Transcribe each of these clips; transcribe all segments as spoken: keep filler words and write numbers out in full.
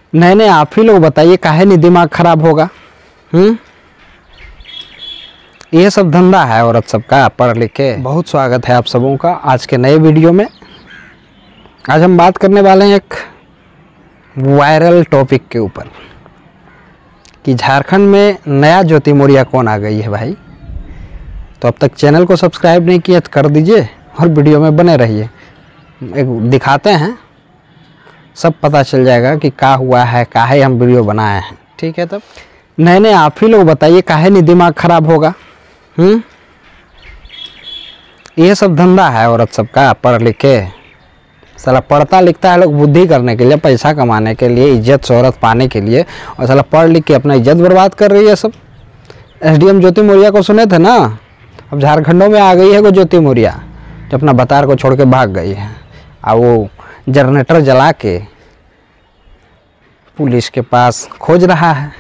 नहीं नहीं, आप ही लोग बताइए, काहे नहीं दिमाग खराब होगा। हम्म ये सब धंधा है औरत सबका पढ़ लिख के। बहुत स्वागत है आप सबों का आज के नए वीडियो में। आज हम बात करने वाले हैं एक वायरल टॉपिक के ऊपर कि झारखंड में नया ज्योति मौर्या कौन आ गई है भाई। तो अब तक चैनल को सब्सक्राइब नहीं किया तो कर दीजिए और वीडियो में बने रहिए। एक दिखाते हैं, सब पता चल जाएगा कि क्या हुआ है, काहे हम वीडियो बनाए हैं। ठीक है, तब नहीं नहीं, आप ही लोग बताइए, काहे नहीं दिमाग खराब होगा। हम्म ये सब धंधा है औरत सबका पढ़ लिख के। साला पढ़ता लिखता है लोग बुद्धि करने के लिए, पैसा कमाने के लिए, इज्जत शोहरत पाने के लिए, और साला पढ़ लिख के अपना इज्जत बर्बाद कर रही है सब। एसडीएम ज्योति मौर्या को सुने थे ना, अब झारखंडों में आ गई है वो ज्योति मौर्या जो अपना बतार को छोड़ के भाग गई है। और वो जनरेटर जला के पुलिस के पास खोज रहा है,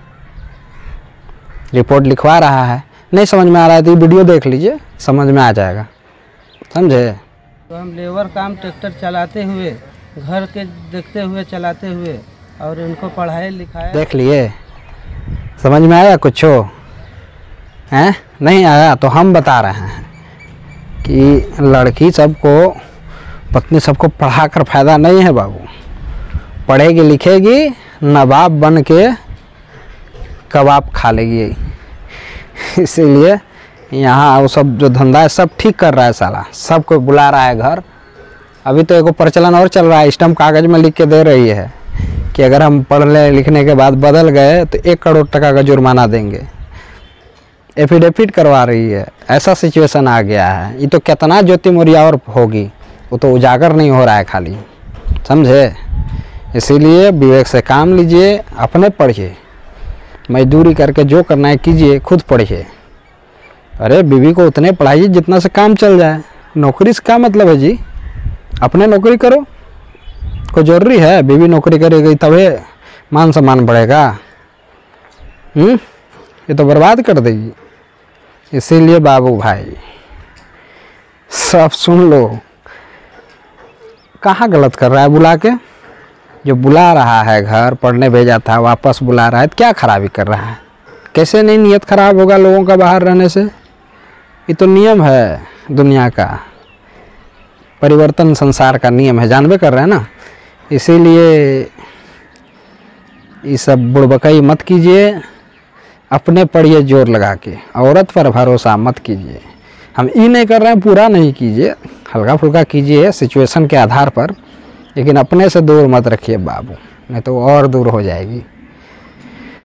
रिपोर्ट लिखवा रहा है। नहीं समझ में आ रहा है तो वीडियो देख लीजिए, समझ में आ जाएगा, समझे। तो हम लेबर काम ट्रैक्टर चलाते हुए, घर के देखते हुए, चलाते हुए, और इनको पढ़ाए लिखाए। देख लिए, समझ में आया कुछ हो हैं? नहीं आया तो हम बता रहे हैं कि लड़की सबको, पत्नी सबको पढ़ा कर फायदा नहीं है बाबू। पढ़ेगी लिखेगी, नवाब बन के कबाब खा लेगी। इसीलिए यहाँ वो सब जो धंधा है सब ठीक कर रहा है साला, सबको बुला रहा है घर। अभी तो एक प्रचलन और चल रहा है, स्टम्प कागज में लिख के दे रही है कि अगर हम पढ़ने लिखने के बाद बदल गए तो एक करोड़ टका का जुर्माना देंगे। एफिडेविट करवा रही है, ऐसा सिचुएशन आ गया है। ये तो कितना ज्योति मौर्या और होगी, वो तो उजागर नहीं हो रहा है खाली, समझे। इसीलिए विवेक से काम लीजिए, अपने पढ़िए, मजदूरी करके जो करना है कीजिए, खुद पढ़िए। अरे बीवी को उतने पढ़ाइए जितना से काम चल जाए। नौकरी से क्या मतलब है जी, अपने नौकरी करो। कोई ज़रूरी है बीवी नौकरी करेगी तभी मान सम्मान बढ़ेगा? हम्म ये तो बर्बाद कर देगी। इसीलिए बाबू भाई सब सुन लो, कहाँ गलत कर रहा है बुला के। जो बुला रहा है घर पढ़ने भेजा था वापस बुला रहा है तो क्या खराबी कर रहा है? कैसे नहीं नियत खराब होगा लोगों का बाहर रहने से? ये तो नियम है दुनिया का, परिवर्तन संसार का नियम है, जानबे कर रहे हैं ना। इसीलिए ये सब बुड़बकई मत कीजिए, अपने पढ़िए जोर लगा के, औरत पर भरोसा मत कीजिए। हम ये नहीं कर रहे हैं, पूरा नहीं कीजिए, हल्का फुल्का कीजिए सिचुएशन के आधार पर, लेकिन अपने से दूर मत रखिए बाबू, नहीं तो और दूर हो जाएगी।